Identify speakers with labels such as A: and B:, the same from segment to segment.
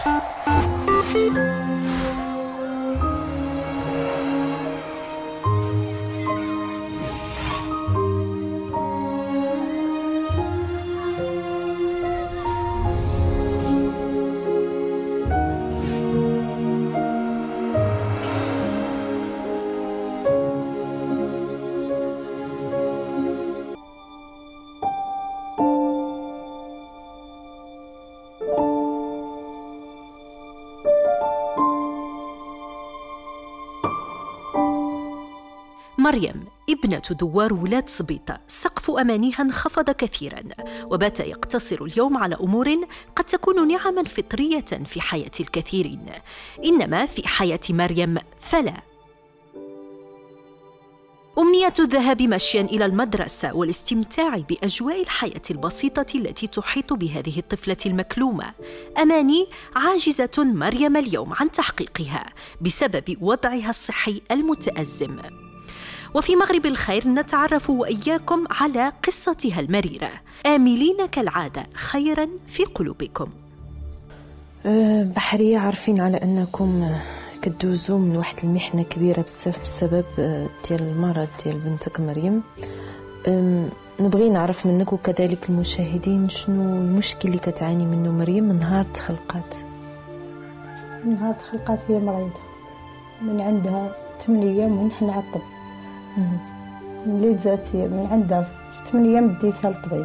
A: مريم ابنة دوار ولاد صبيطة سقف أمانيها انخفض كثيراً، وبات يقتصر اليوم على أمور قد تكون نعماً فطرية في حياة الكثيرين، إنما في حياة مريم فلا. أمنية الذهاب مشياً إلى المدرسة والاستمتاع بأجواء الحياة البسيطة التي تحيط بهذه الطفلة المكلومة، أماني عاجزة مريم اليوم عن تحقيقها بسبب وضعها الصحي المتأزم. وفي مغرب الخير نتعرف وإياكم على قصتها المريرة، آملين كالعادة خيراً في قلوبكم.
B: بحرية، عارفين على أنكم كدوزوا من واحد المحنة كبيرة بزاف بسبب ديال المرض ديال بنتك مريم. نبغي نعرف منك وكذلك المشاهدين شنو المشكل اللي كتعاني منه مريم من نهار تخلقات.
C: من نهار تخلقات هي مريضة، من عندها 8 أيام ونحن على الطب. اللي جات من عندها 8 أيام ديتها للطبيب.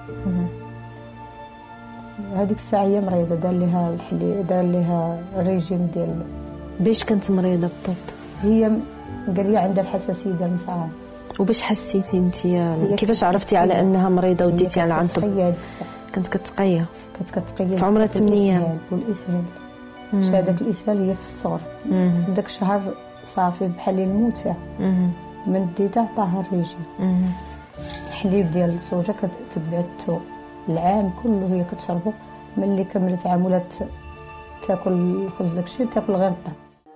C: هذيك الساعة هي مريضة، دار لها الحليب، دار لها الريجيم ديال.
B: باش كانت مريضة بالضبط؟
C: هي قال لي عندها الحساسية ديال المسعار.
B: وباش حسيتي انت؟ كيفاش عرفتي على انها مريضة وديتي على عند الطب؟ كانت كتقيا في عمرها 8 أيام.
C: والإسهال، هذاك الإسهال هي في الصغر. داك الشهر صافي بحال يموت فيها. من ديتها عطاها الريجيم. الحليب ديال الزوجة كتبعتو العام كله هي كتشربو. ملي كملت عام ولات تاكل الخبز داكشي، تاكل غير الطعام.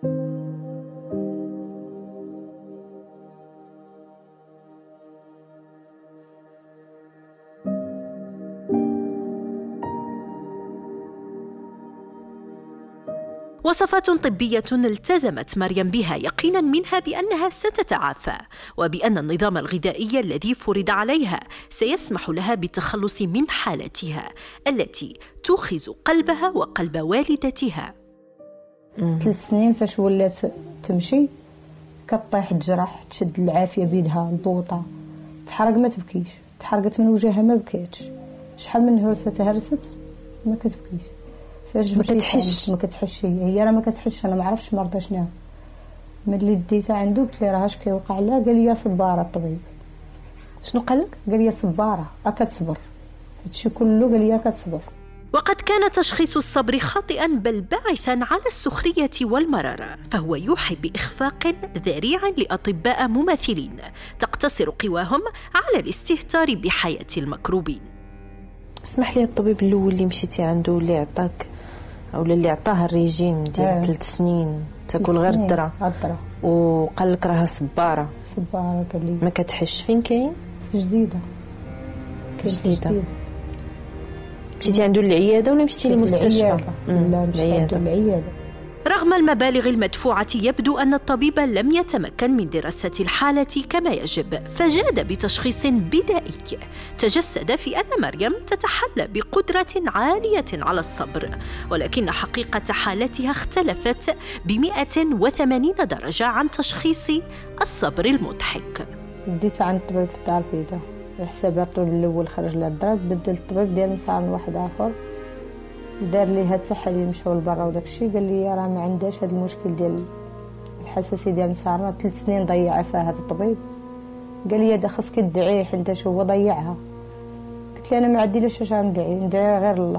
A: وصفات طبية التزمت مريم بها يقيناً منها بأنها ستتعافى، وبأن النظام الغذائي الذي فرض عليها سيسمح لها بالتخلص من حالتها التي تؤخذ قلبها وقلب والدتها.
C: 3 سنين فاش ولات تمشي كطيح تجرح، تشد العافية بيدها ضوطة، تحرق ما تبكيش، تحرقت من وجهها ما بكيتش، شحال من هرسة تهرست ما كتبكيش.
B: ما كتحش
C: هي راه ما كتحش. انا ما عرفتش مرضى شنو. ملي ديتها عنده قلت لي راه اش كيوقع لها، قال لي صباره الطبيب.
B: شنو قال لك؟
C: قال لي صباره كتصبر، هادشي كله قال لي كتصبر.
A: وقد كان تشخيص الصبر خاطئاً بل باعثاً على السخرية والمرارة، فهو يوحي بإخفاق ذريع لأطباء مماثلين تقتصر قواهم على الاستهتار بحياة المكروبين.
B: اسمح لي، الطبيب الأول اللي مشيتي عنده اللي عطاك أو اللي عطاها الريجيم ديال 3 سنين تاكل غير الذرة وقال لك راها صبارة
C: قال لي
B: ما كتحش، فين كاين؟
C: جديدة.
B: مشيتي عنده للعيادة ولا مشيتي للمستشفى؟
C: لا، مشيت عنده للعيادة.
A: رغم المبالغ المدفوعة يبدو أن الطبيب لم يتمكن من دراسة الحالة كما يجب، فجاد بتشخيص بدائي تجسد في أن مريم تتحلى بقدرة عالية على الصبر، ولكن حقيقة حالتها اختلفت ب180 درجة عن تشخيص الصبر المضحك.
C: بديت عند الطبيب في الدار البيضاء، حسابات الأول خرج لها الدرج، بدل الطبيب ديال مسار واحد آخر دار لي هاد التحاليل، مشاو لبرا وداكشي، قال لي راه ما عندهاش هاد المشكل ديال الحساسيه ديال المسارة. 3 سنين ضيع فيها هاد الطبيب. قال لي هذا خاصك تدعيه حيت هو ضيعها. قلت له انا ما عنديش اش ندعي غير الله.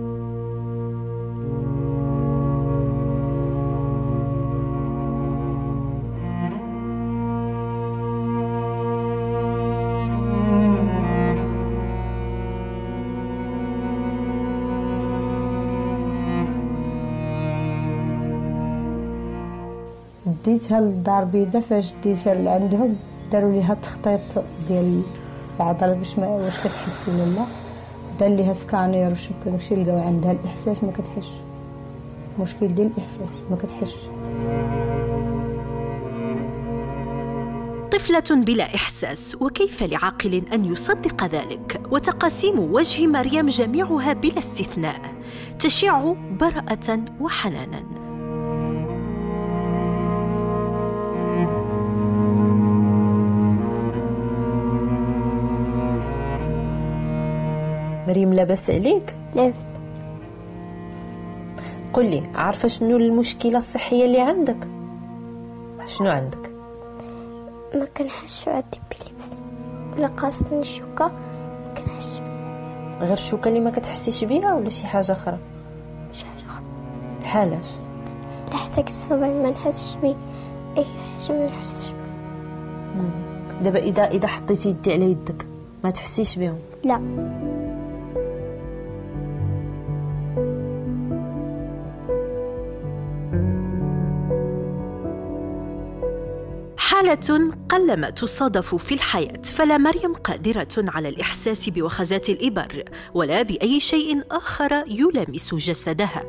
C: ديتها للدار البيضاء، فاش ديتها لعندهم داروا ليها التخطيط ديال العضله باش ما واش كتحس ولا لا، دار ليها سكانير وشوف داكشي، لقاو عندها الاحساس ما كتحش. مشكل ديال الاحساس ما كتحسش.
A: طفلة بلا إحساس، وكيف لعاقل أن يصدق ذلك؟ وتقاسيم وجه مريم جميعها بلا استثناء تشع براءة وحنانا.
B: مريم لاباس عليك؟
D: لاباس.
B: قولي، عارفة شنو المشكلة الصحية اللي عندك؟ شنو عندك؟
D: ما كنحسش عندي بليبس ولا قاصني الشوكة، ما كنحسش.
B: غير الشوكة اللي ما كتحسيش بيها ولا شي حاجة أخرى؟
D: شي حاجة أخرى.
B: بحالاش؟
D: لحسك الصبع ما نحسش بيه، أي حاجة ما نحسش.
B: دابا إذا حطيتي يدي على يدك ما تحسيش بهم؟
D: لا.
A: حالة قلما تصادف في الحياة، فلا مريم قادرة على الإحساس بوخزات الإبر ولا بأي شيء آخر يلامس جسدها.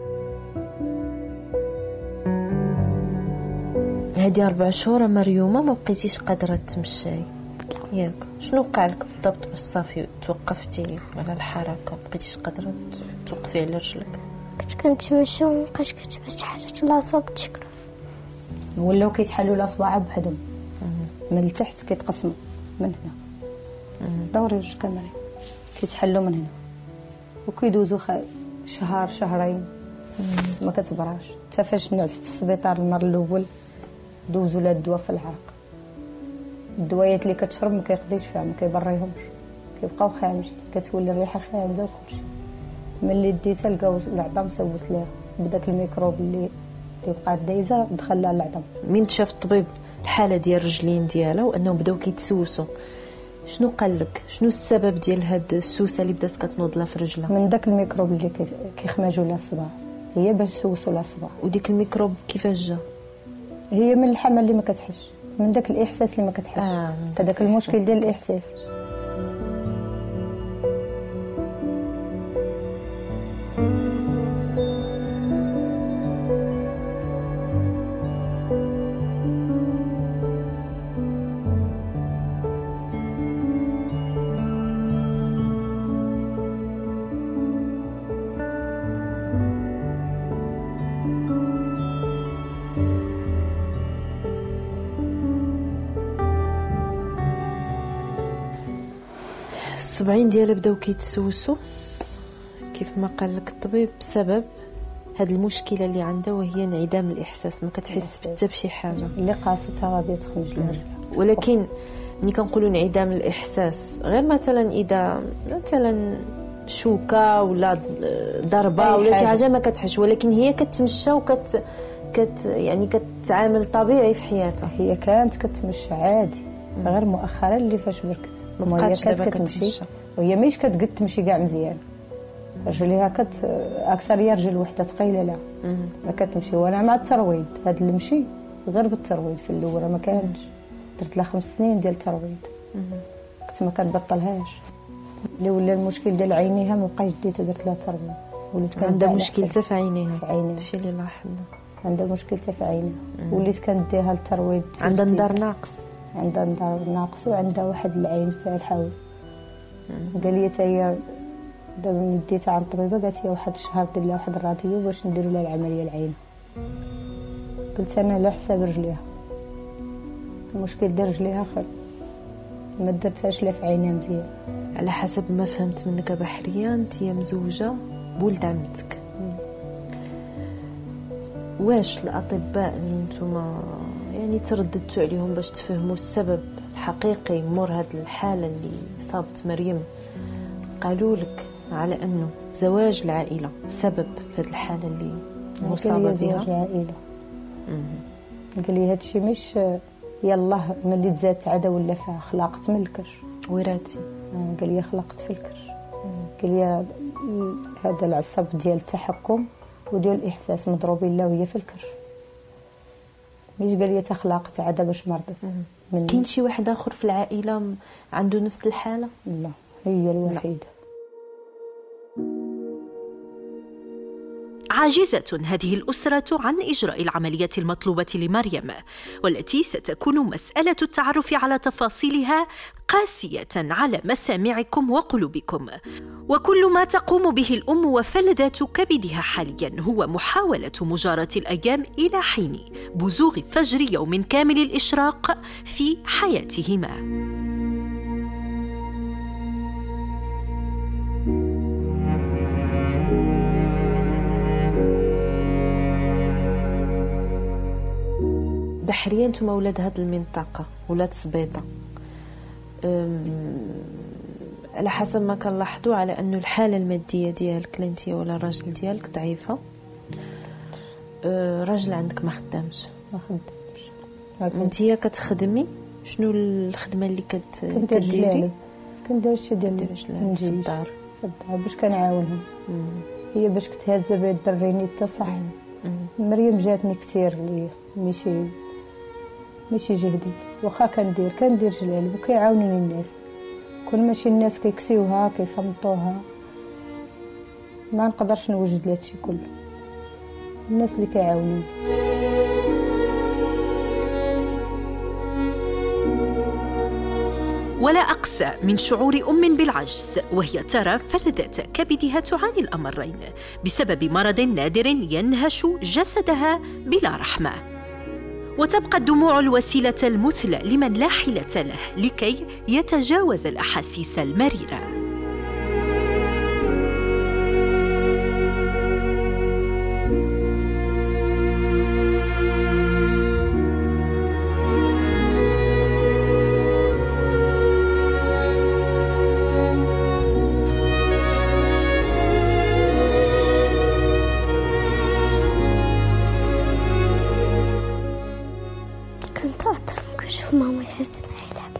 B: هذه 4 شهور مريومة ما بقيتيش قادرة تمشي ياك؟ شنو وقع لك بالضبط باش صافي توقفتي على الحركة؟ بقيتيش قادرة توقفي على رجلك؟
D: كنت كنتمشى ومبقاش كتبان شي حاجة لاصق تشكرف،
C: ولاو كيتحلوا الاصبع بوحدهم من التحت كيتقسموا من هنا. دوري وجهك كامل كيتحلوا من هنا وكيدوزوا شهر شهرين ما كتبراش. حتى فاش نعست في السبيطار المره الاول دوزوا لها الدواء في العرق. الدوايات اللي كتشرب ما كيقضيش فيها، ما كيبريهمش، كيبقاو خامجين، كتولي الريحه خابزه وكلشي. ملي ديتها لقاو العظام سوت لها بداك الميكروب اللي كيبقى دايزه دخل لها العظم.
B: من شاف الطبيب الحاله ديال الرجلين ديالها وانهم بداو كيتسوسوا، شنو قال لك؟ شنو السبب ديال هاد السوسه اللي بدات كتنوض لها في رجلها؟
C: من داك الميكروب اللي كيخمجوا لها الصباع، هي باش سوسوا لها الصباع.
B: وديك الميكروب كيفاش جا؟
C: هي من الحمل اللي ما كتحش، من داك الاحساس اللي ما كتحش. هذاك المشكل ديال الاحساس.
B: الصبعين ديالها بداو كيتسوسوا كيف ما قال لك الطبيب بسبب هاد المشكله اللي عندها، وهي انعدام الاحساس، ما كتحس حتى بشي حاجه
C: اللي قاصتها غادي تخرج لها.
B: ولكن ملي كنقولوا انعدام الاحساس، غير مثلا اذا مثلا شوكه ولا ضربه ولا شي حاجه ما كتحش، ولكن هي كتمشى يعني كتعامل طبيعي في حياتها.
C: هي كانت كتمشى عادي، غير مؤخرا اللي فاش بركت
B: هي
C: كانت كتمشي وهي ماهيش كتقد تمشي كاع مزيان. رجليها اكثر هي رجل وحده ثقيله لا ما كتمشي. وانا مع الترويض، هذا المشي غير بالترويض. في الاول ما كانش، درت لها 5 سنين ديال الترويض كنت ما كنبطلهاش. اللي ولا المشكل ديال عينيها ما بقاش ديت درت لها الترويض. وليت
B: عندها مشكل حتى في عينيها.
C: هادشي
B: اللي لاحظنا،
C: عندها مشكل حتى في عينيها. وليت كنديها الترويض.
B: عندها نظر ناقص،
C: عندها نظر ناقص وعندها واحد العين فيها الحول. قال لي حتى هي دابا ملي ديتها عند الطبيبه قالت لي واحد الشهر دير لها واحد الراديو باش نديروا لها العمليه العين. قلت انا على حساب رجليها، المشكل ديال رجليها خير ما درتهاش لا في عينها مزيان.
B: على حسب ما فهمت منك بحريه انت مزوجه بولد عمتك. واش الاطباء اللي نتوما يعني ترددتوا عليهم باش تفهموا السبب الحقيقي مور هاد الحاله اللي صابت مريم قالوا لك على انه زواج العائله سبب في هاد الحاله اللي مصابه بها؟
C: زواج العائله. قال لي هادشي مش يلاه ملي تزادت عاده ولا فيها خلقت من الكرش
B: وراثي.
C: قال لي خلقت في الكرش. قال لي هذا العصب ديال التحكم وديال الاحساس مضروبين له وهي في الكرش. مش قال لي تخلقت عاده باش مرضت.
B: كاين شي واحد اخر في العائله عنده نفس الحاله؟
C: لا هي الوحيده.
A: عاجزة هذه الأسرة عن إجراء العملية المطلوبة لمريم، والتي ستكون مسألة التعرف على تفاصيلها قاسية على مسامعكم وقلوبكم. وكل ما تقوم به الأم وفلذات كبدها حاليا هو محاولة مجاراة الأيام إلى حين بزوغ فجر يوم كامل الإشراق في حياتهما.
B: بحرية انتم أولاد هذه المنطقة، ولاد سبيطة، على حسب ما كنلاحظوا على أنه الحالة المادية ديالك انت ولا الراجل ديالك ضعيفة. راجل عندك ما خدامش. انتيا كتخدمي شنو الخدمة اللي كديري؟
C: كندير شي ديال
B: في الدار
C: باش كنعاونهم. هي باش كتهز بيد الدريني حتى صح. مريم جاتني كثير لي ماشي جهدي، واخا كندير جلال وكيعاونوني الناس. كل ماشي الناس كيكسيوها كيصمتوها، ما نقدرش نوجد لهادشي كله. الناس اللي كيعاونوني.
A: ولا أقسى من شعور أم بالعجز وهي ترى فلذة كبدها تعاني الأمرين بسبب مرض نادر ينهش جسدها بلا رحمة. وتبقى الدموع الوسيلة المثلى لمن لا حيلة له لكي يتجاوز الأحاسيس المريرة.
D: ماما يحس بالعيلة.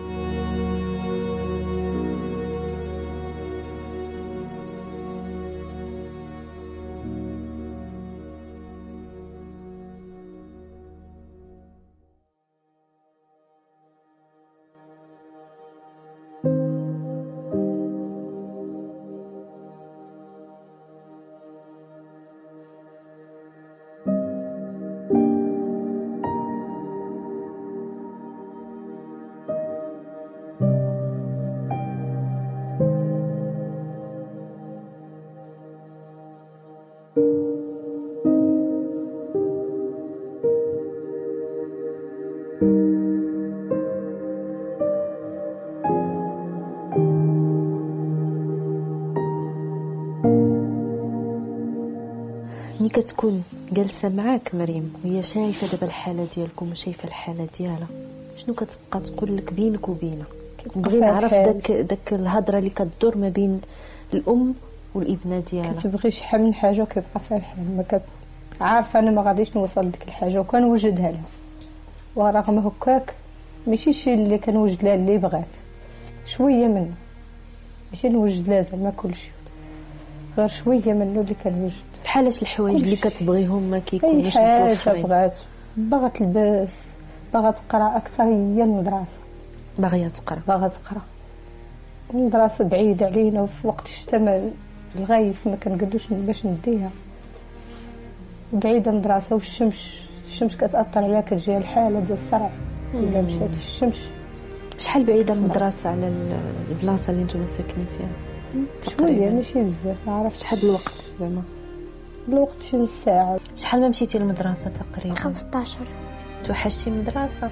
B: ملي كتكون جالسه معاك مريم وهي شايفه دابا الحاله ديالكم وشايفه الحاله ديالها، شنو كتبقى تقول لك بينك وبينها؟ نبغي نعرف داك الهضره اللي كدور ما بين الام والابنه ديالها.
C: كتبغي شحال من حاجه وكيبقى فيها الحال، ما عارفه انا ما غاديش نوصل لديك الحاجه وكنوجدها لها، ورغم هكاك ماشي شي اللي كنوجد لها اللي بغات، شويه منه، ماشي نوجد لها زعما كلشي، غير شويه منه اللي كنوجد.
B: بحالاش الحوايج اللي كتبغيهم ما كيكونوش
C: متوفرين؟ بغات تلبس، باغا تقرا اكثر، هي المدرسه
B: باغا تقرا
C: المدرسه بعيده علينا، وفي وقت الشتاء الغايس ما كنقدوش باش نديها، بعيده المدرسه، والشمس كتاثر عليها، كتجي الحاله ديال الصرع الا مشات في الشمس.
B: شحال بعيده المدرسه على البلاصه اللي نتوما ساكنين فيها؟
C: شويه ماشي بزاف، ما عرفتش
B: شحال الوقت زعما
C: الوقت شي نص ساعه.
B: شحال ما مشيتي للمدرسه تقريبا؟
D: 15.
B: توحشتي المدرسه؟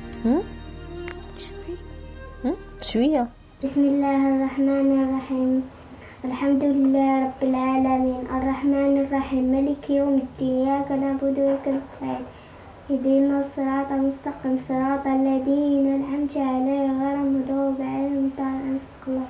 B: شويه.
D: بسم الله الرحمن الرحيم، الحمد لله رب العالمين، الرحمن الرحيم، مالك يوم الدين، إياك نعبد وإياك نستعين، اهدنا الصراط المستقيم، صراط الذين أنعمت عليهم غير المغضوب عليهم ولا الضالين.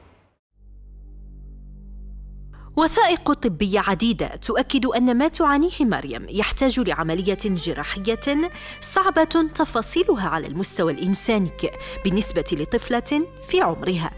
A: وثائق طبية عديدة تؤكد أن ما تعانيه مريم يحتاج لعملية جراحية صعبة تفاصيلها على المستوى الإنساني بالنسبة لطفلة في عمرها.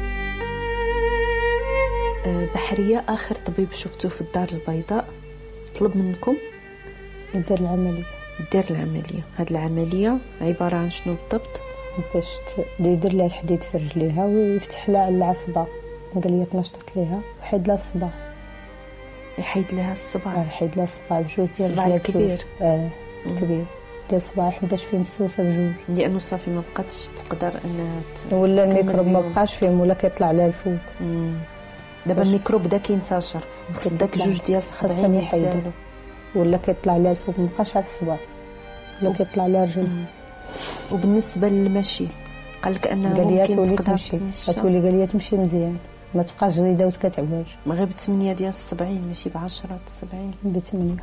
B: بحرية، آخر طبيب شفتوه في الدار البيضاء طلب منكم
C: ندير العملية.
B: هاد العملية عبارة عن شنو بالضبط؟
C: باش يدير لها الحديد في رجليها ويفتح لها على العصبة، قال لي تنشطت ليها وحيد لها الصباع.
B: يحيد لها الصباع.
C: يحيد لها الصباع بجوج ديال
B: الصباع الكبير.
C: كبير ديال الصباع 11 فيه مسوسه بجوج،
B: لانه صافي ما بقاتش تقدر انها
C: ولا الميكروب ما بقاش فيه ولا كيطلع لها الفوق.
B: دابا الميكروب بدا كينتشر، خص داك جوج ديال الصبعين
C: يحيدوا، ولا كيطلع لها الفوق ما بقاش على الصباع ولا كيطلع لها رجل.
B: وبالنسبه للمشي قال لك انها
C: ممكن
B: تولي
C: تمشي، تولي قال لي تمشي مزيان، ما تبقاش جريده وتكتعباج.
B: غير ب8 ديال الصبعين ماشي ب10 الصبعين،
C: ب8.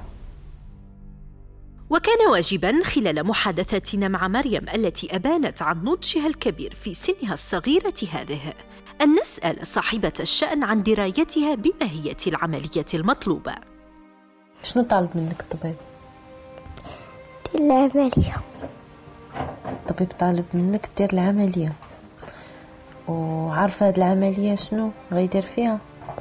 A: وكان واجبا خلال محادثتنا مع مريم التي أبانت عن نضجها الكبير في سنها الصغيرة هذه أن نسأل صاحبة الشأن عن درايتها بماهية العملية المطلوبة.
B: شنو طالب منك الطبيب؟
D: العملية.
B: الطبيب طالب منك دير العملية، وعارفة هاد العملية شنو غيدير فيها؟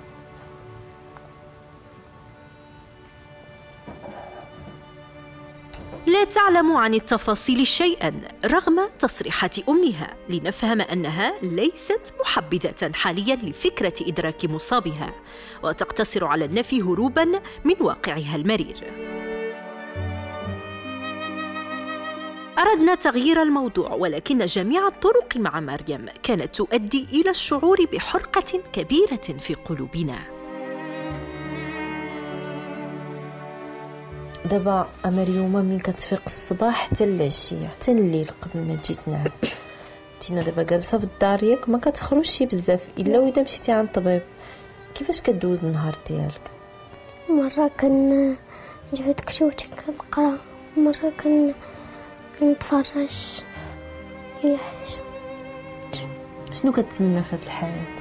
A: لا تعلم عن التفاصيل شيئا رغم تصريحات أمها، لنفهم أنها ليست محبذة حاليا لفكرة إدراك مصابها، وتقتصر على النفي هروبا من واقعها المرير. أردنا تغيير الموضوع، ولكن جميع الطرق مع مريم كانت تؤدي إلى الشعور بحرقة كبيرة في قلوبنا.
B: دابا مريوم من كتفيق الصباح حتى العشيه حتى الليل قبل ما تجي تنعس، انتينا دابا جالسه في الدار ياك ما كتخرجش بزاف الا واذا مشيتي عند الطبيب. كيفاش كدوز النهار ديالك؟
D: مرة كنجبد كتوبتي كنقرا، مرة كنتفرج اي حاجة.
B: شنو كتمنى في هاد الحياه؟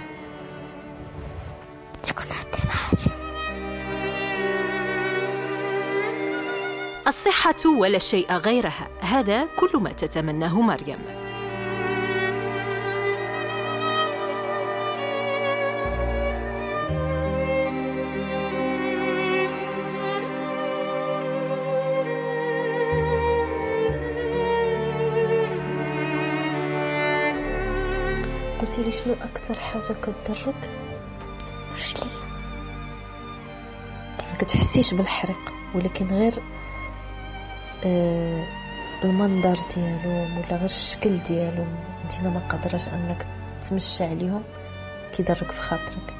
D: تكون عندي صحتي.
A: الصحة ولا شيء غيرها، هذا كل ما تتمناه مريم.
B: قلتي لي شنو اكثر حاجه كتضرك؟
D: رجلي.
B: ما كتحسيش بالحرق، ولكن غير المنظر ديالهم ولا غير الشكل ديالهم انتينا ما قادراش انك تمشي عليهم كيضرك في خاطرك.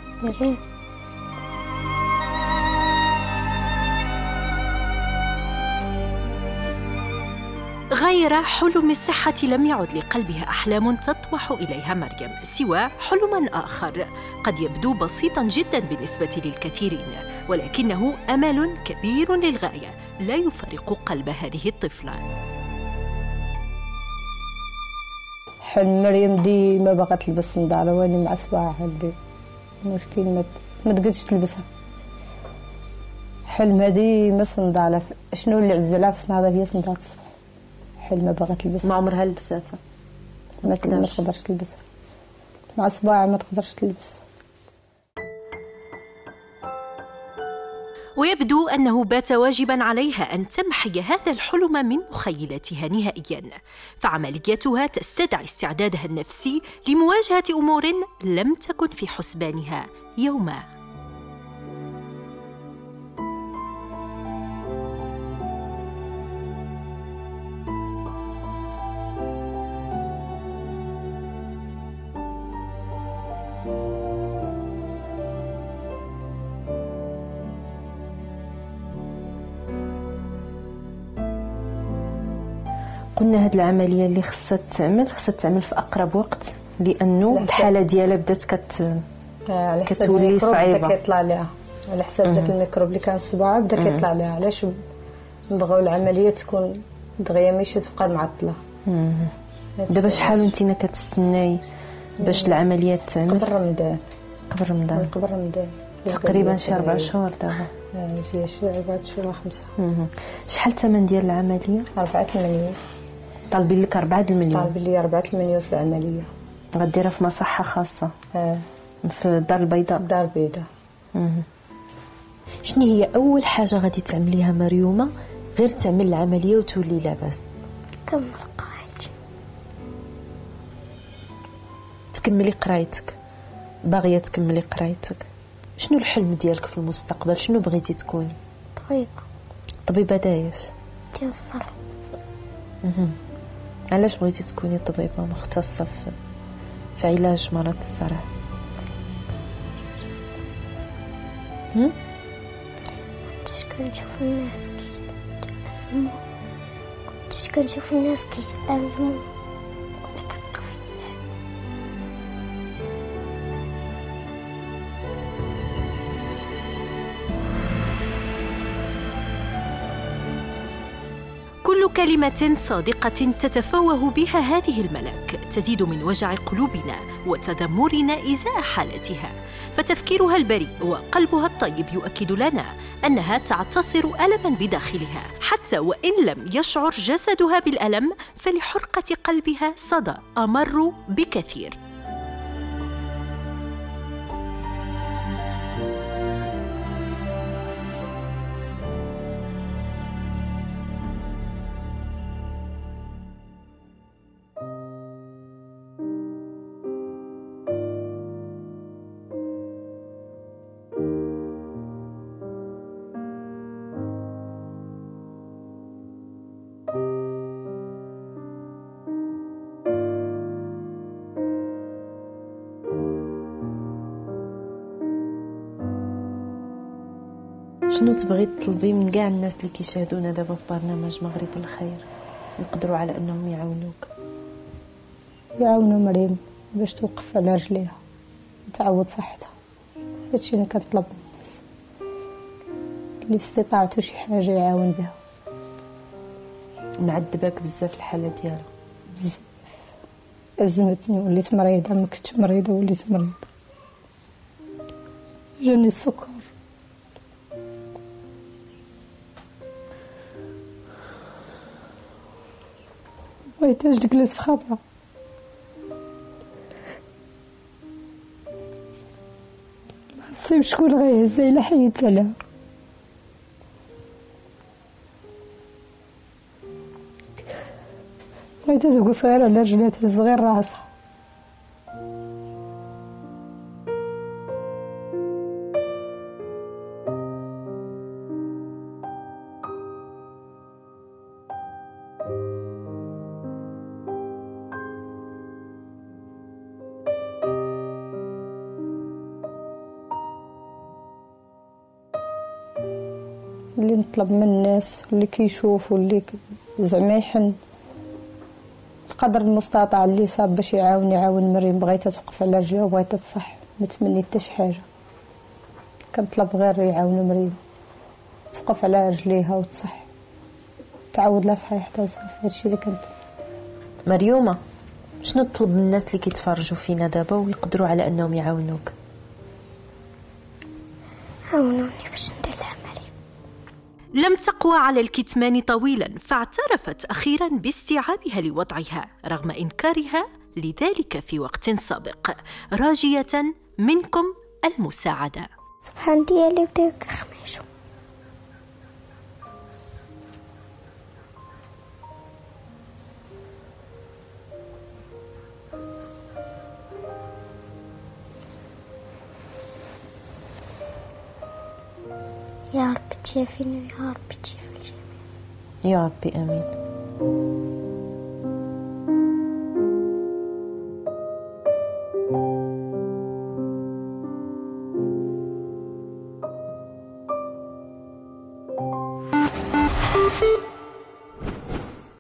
A: غير حلم الصحة لم يعد لقلبها أحلام تطمح إليها مريم، سوى حلم آخر قد يبدو بسيطاً جداً بالنسبة للكثيرين، ولكنه أمل كبير للغاية لا يفارق قلب هذه الطفلة.
C: حلم مريم ديما باغا تلبس نظاره واني مع صباعها دي المشكل ما تقدش تلبسها. حلمها ديما صنداله، شنو اللي عزلها في النهار هي صنداله الصبح. حلمها باغا تلبسها،
B: ما عمرها لبساتها،
C: ما تقدرش تلبسها مع صباعها، ما تقدرش تلبس.
A: ويبدو أنه بات واجباً عليها أن تمحي هذا الحلم من مخيلتها نهائياً، فعمليتها تستدعي استعدادها النفسي لمواجهة أمور لم تكن في حسبانها يوما.
B: قلنا هاد العمليه اللي خصها تعمل في اقرب وقت، لانه الحاله ديالها بدات كتولي صعيبه.
C: كيطلع لها على حساب داك الميكروب اللي كان في صباعها بدا كيطلع لها. علاش نبغاو العمليه تكون دغيا ماشي تبقى معطله.
B: دابا شحال انتينا كتستناي باش العمليه تعمل؟
C: قبل رمضان
B: تقريبا شي 4 شهور دابا.
C: شي 4 شهور 5.
B: شحال الثمن ديال العمليه؟
C: 4 مليون.
B: طالبين لك 4 المليون؟
C: طالبين لي 4 مليون في العمليه.
B: غديرها في مصحه خاصه؟ في الدار البيضاء.
C: الدار البيضاء.
B: شنو هي اول حاجه غادي تعمليها مريومه غير تعمل العمليه وتولي لاباس؟
D: كمل قرايتي.
B: تكملي قرايتك؟ باغيه تكملي قرايتك؟ شنو الحلم ديالك في المستقبل؟ شنو بغيتي تكوني؟
C: طبيبة
B: دايش
D: ديال الصرع.
B: علاش بغيتي تكوني طبيبة مختصة في علاج مرض الصرع؟
D: كنتش كنشوف الناس كيتألموا، كنتش كنشوف الناس كيتألموا وانا كنبقى في اللعب.
A: كل كلمة صادقة تتفوه بها هذه الملك تزيد من وجع قلوبنا وتذمرنا إزاء حالتها، فتفكيرها البريء وقلبها الطيب يؤكد لنا أنها تعتصر ألماً بداخلها، حتى وإن لم يشعر جسدها بالألم فلحرقة قلبها صدى أمر بكثير.
B: شنو تبغي تطلبي من كاع الناس اللي كيشاهدونا دابا في برنامج مغرب الخير يقدروا على انهم يعاونوك؟
C: يعاونوا مريم باش توقف على رجليها وتعوض صحتها. هادشي اللي كنطلب من الناس اللي في استطاعته شي حاجه يعاون بها.
B: معذباك بزاف الحاله ديالها؟
C: بزاف، أزمتني وليت مريضه، ما كنتش مريضه وليت مريضه، جاني السكر. بغيتهاش تجلس في خاطرها، ما شكون غيهزها الا حيدت عليها. بغيتها توقف غير على رجلها تهز غير راسها. اللي نطلب من الناس اللي كيشوفوا اللي زعما يحن قدر المستطاع اللي صاب باش يعاون مريم. بغيتها توقف على رجلها وبغيتها تصح، ما تمنيت حتى شي حاجه، كنطلب غير يعاونوا مريم توقف على رجليها وتصح، تعاود لها صحيحتها وصافي. هادشي اللي كنت.
B: مريومه، شنو تطلب من الناس اللي كيتفرجوا فينا دابا ويقدروا على انهم يعاونوك؟
D: عاونوني باش ندير لها مريم.
A: لم تقوى على الكتمان طويلا، فاعترفت أخيرا باستيعابها لوضعها رغم إنكارها لذلك في وقت سابق، راجية منكم المساعدة.
D: سبحان ديالي بداك خميشو. يا رب تشافيني، يا رب تشافي الجميع،
B: يا ربي آمين.